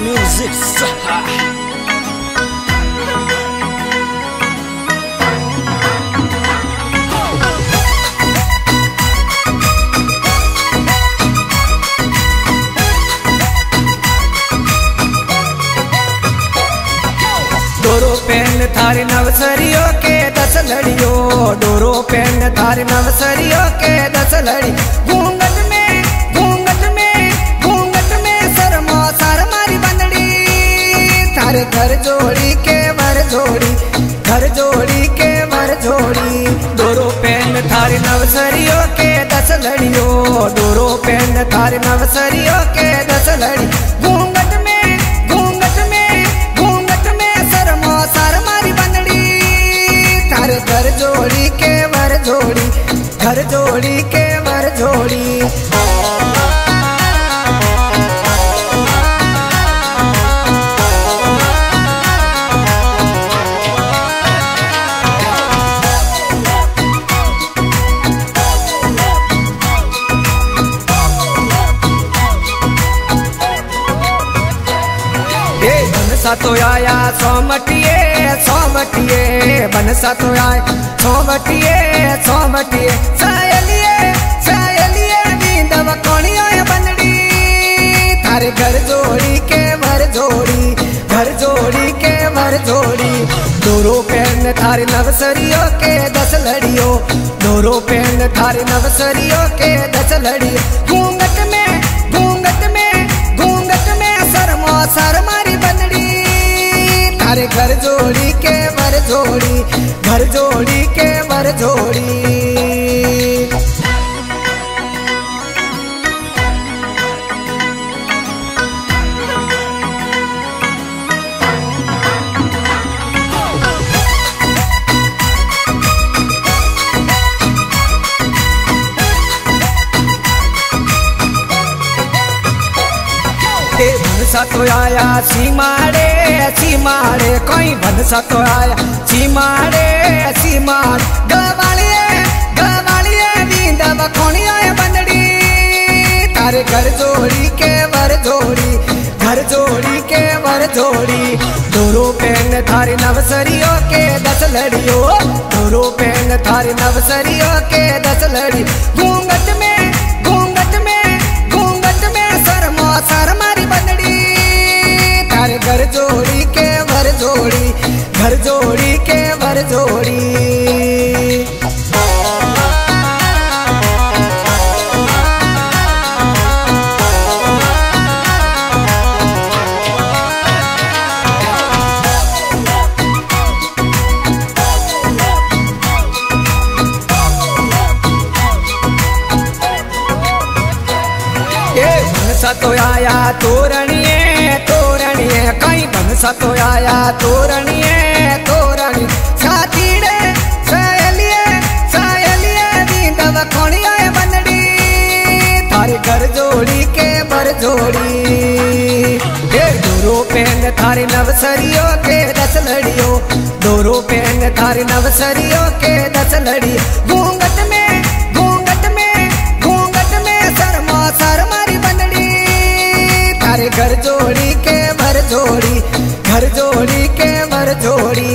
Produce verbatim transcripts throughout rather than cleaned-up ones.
Music Saha. डोरो pen थारे नवसरियों के दस लड़ियों, डोरो पेन थारे नवसरियों के दस लड़ी। घूंघट में घूंघट में घूंघट में शर्मा सर मारी बंदड़ी, थारे घर जोड़ी के वर जोड़ी, घर जोड़ी के वर जोड़ी। डोरो पेन थारे नवसरियों के दस लड़ियों, डोरो पेन थारे नवसरियों के दस लड़ी। घूंघट में घूंघट में घूंघट में शर्मा सर मारी बंदड़ी, थारे घर जोड़ी के वर जोड़ी, घर जोड़ी के वर जोड़ी। बनसा तो आया सोमटिए सोमटिए, बनसा तो आया सोमटिए सोमटिए। सायलिए सायलिए नींदव कोणिया बंदड़ी, थारे घर जोड़ी के वर जोड़ी, घर जोड़ी के वर जोड़ी। डोरो पेन थारे नवसरियों के दस लड़ियों, डोरो पेन थारे नवसरियों के दस लड़ियों। घूंघट में घूंघट में घूंघट में शर्मा सर मारी बंदड़ी, थारे घर जोड़ी के वर जोड़ी, घर जोड़ी के वर जोड़ी। बनसा तो आया सीमाड़े सीमाड़े, कोई बनसा तो आया सीमाड़े सीमाड़। गवालिए गवालिए नींदव कोणिया बंदड़ी, थारे घर जोड़ी के वर जोड़ी, घर जोड़ी के वर जोड़ी। डोरो पेन थारे नवसरियों के दस लड़ियों, डोरो पेन थारे नवसरियों के दस लड़ी। घूंघट में घूंघट में घूंघट में शर्मा सर मारी बंदड़ी, थारे घर जोड़ी के वर जोड़ी, घर जोड़ी के वर जोड़ी। बनसा तो आया तोरणिए तोरणिए, कई बनसा तो आया तोरणिए तोरणी। साथीड़े सायलिए सायलिए नींदव कोणिया बंदड़ी, थारे घर जोड़ी के वर जोड़ी। डोरो पेन थारे नवसरियों के दस लड़ियों, डोरो पेन थारे नवसरियों के दस लड़ी। घूंघट में घूंघट में घूंघट में शर्मा सर मारी बंदड़ी, थारे घर जोड़ी के वर जोड़ी, घर जोड़ी के वर जोड़ी।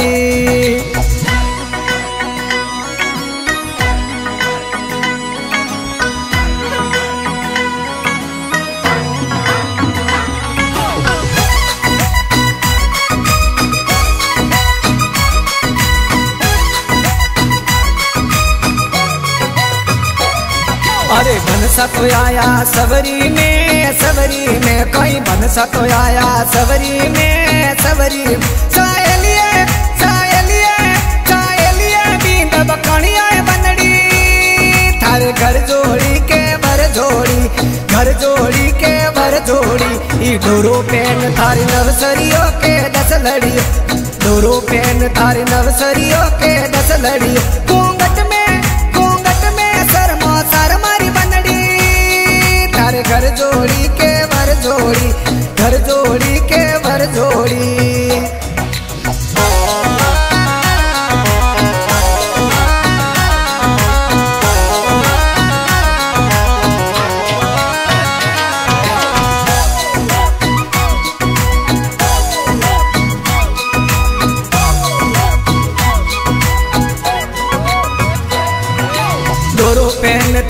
अरे बनसा तो आया सवरी में सवरी में, कोई बनसा तो आया सवरी में सवरी। सायलिए सायलिए सायलिए नींदव कोणिया बंदड़ी, थारे घर जोड़ी के वर जोड़ी, घर जोड़ी के वर जोड़ी। ई डोरो पेन थारे नवसरियों के दस लड़ी, डोरो पेन थारे नवसरियों के दस लड़ी। घूंघट में घूंघट में शर्मा सर मारी बंदड़ी, थारे घर जोड़ी के वर जोड़ी, घर जोड़ी के वर जोड़ी।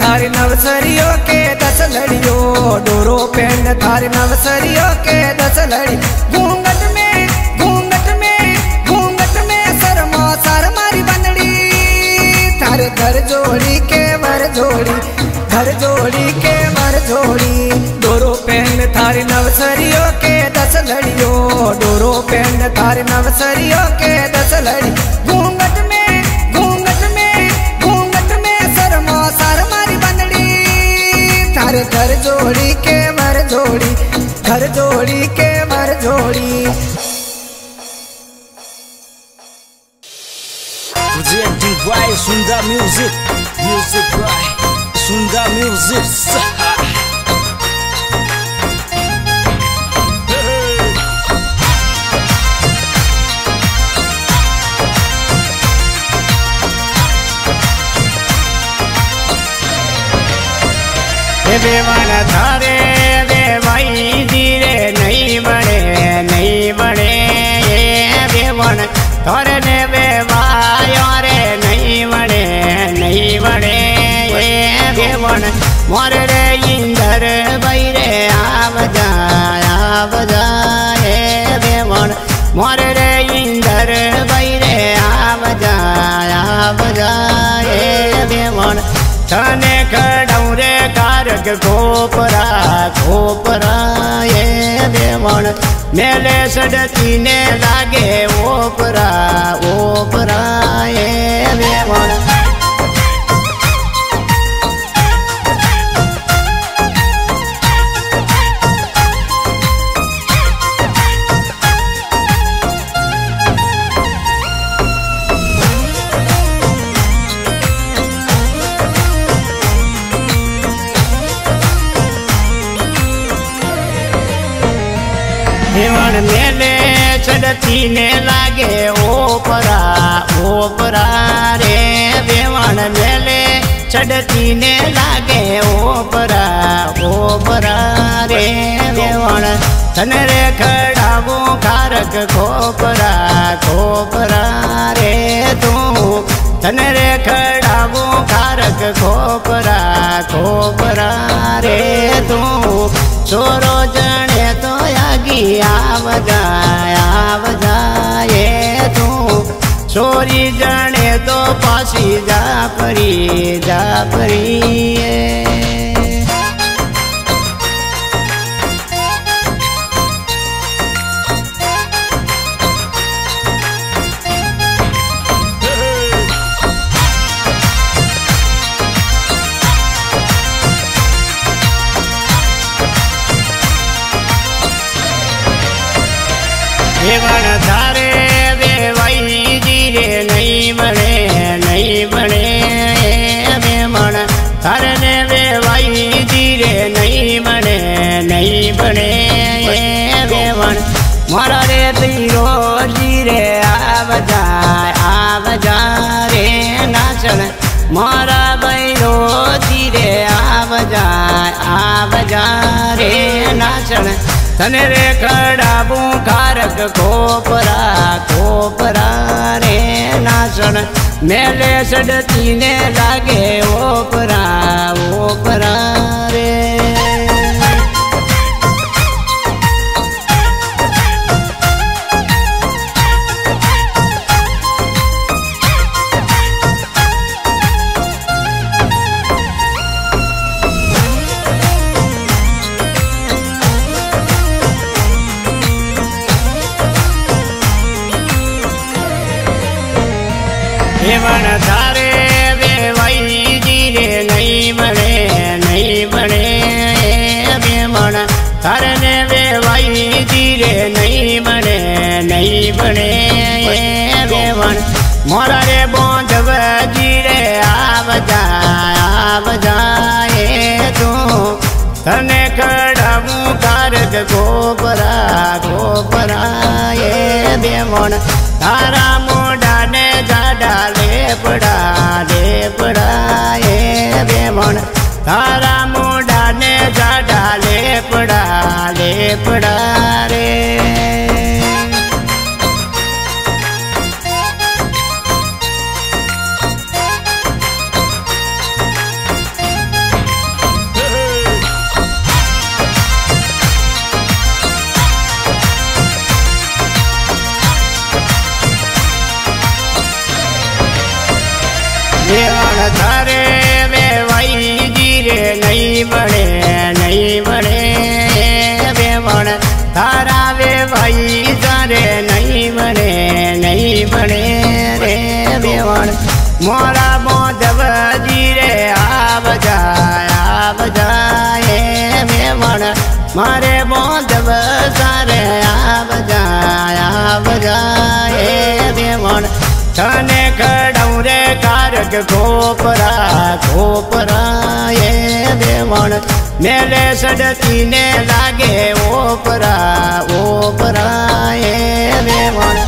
थारी नवसरियों के दस लड़ियों, डोरो पहन थारी नवसरियों के दस लड़ी। घूंघट में घूंघट में घूंघट में शर्मा सर मारी बंदड़ी, थारे घर जोड़ी के वर जोड़ी, घर जोड़ी के वर जोड़ी। डोरो पहन थारी नवसरियों के दस लड़ियों, डोरो पहन थारी नवसरियों के दस लड़ी। घूंघट में घूंघट में घूंघट में शर्मा सर मारी बंदड़ी, थारे घर जोड़ी के वर जोड़ी, घर जोड़ी के वर जोड़ी। Presented by Sunda Music, music by Sunda Music. देवन थारे देवाई धीरे नहीं बड़े नहीं बड़े, ये देवन थारे ने बेवायो रे नहीं बड़े नहीं बड़े। ये देवन मोर रे इंदर बैरे आव जा आव जा, ये देवन मोर रे इंदर बैरे आव जा आव जा। ये देवन थाने खड़ाऊ रे कारक खोपरा खोपरा, ये देवन मेले सड़ती ने लागे ओपरा ओपरा। ये देवन देवन मेले चढ़ती ने लागे ओपरा ओपरा रे। देवन मेले चढ़ती ने लागे ओपरा ओपरा रे। देवन तन रे खड़ावो कारक खोपरा खोपरा रे। तू तन रे खड़ावो कारक खोपरा खोपरा रे। तू छोरो जने तो आगी आव जा आव जा, ये तू छोरी जने तो पासी जा परी जा परी। देवन थारे देवाई धीरे नहीं बड़े नहीं बड़े, देवन थारे ने देवाई धीरे नहीं बड़े नहीं बड़े। देवन मोरा रे तीरो धीरे आव जा आव जा रे नाचन, मोरा बैरो धीरे आव जा आव जा रे नाचन। तने रे खड़ाबू कारक खोपरा खोपरा रे नाचन, मेले सड़ती ने लागे ओपरा ओपरा रे। देवन थारे देवाई धीरे नहीं बड़े नहीं बड़े, देवन थारे ने देवाई धीरे नहीं बड़े नहीं बड़े। देवन मोरा रे बोंधव धीरे आव जा आव जा, ये तू तने खड़ाऊ कारक गोपरा गोपरा। ये देवन तारा मोढ़ा ने जाडा ले पड़ा ले पड़ा, ये देवन तारा मोढ़ा ने जाडा ले पड़ा ले पड़ा रे। थारे वे वही जीरे नहीं बड़े नहीं बड़े बेवण थारा वे वही सारे नहीं बड़े नहीं बड़े रे बेवण मोरा मोदव जीरे आव जाए आव जाए बेवण मारे मोदव सारे आव जाए आव जाए बेवण तने खड़ऊ रे कारक खोपरा खोपरा ये बेवण मेले सड़ती ने लागे ओपरा ओपरा ये बेवण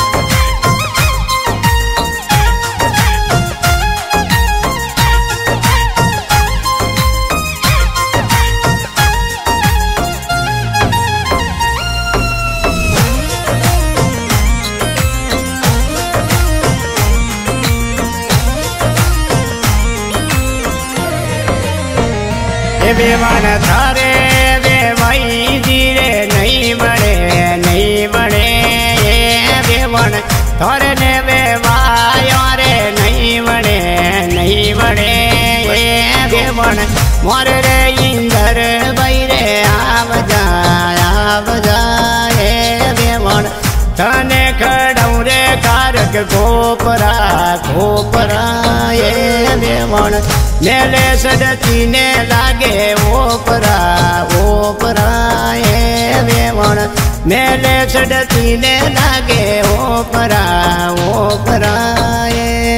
बेवण थारे वे वही जीरे नहीं बड़े नहीं बड़े ये बेवण थारे ने वे वायो रे नहीं बड़े नहीं बड़े ये बेवण मोर रे इंदर बैरे आव जाए आव जाए बेवण तने खड़ऊ रे कारक खोपरा खोपरा ये बेवण मेले सड़ती ने लागे ओपरा ओपरा ये बेवण मेले सड़ती ने लागे ओपरा ओपरा ये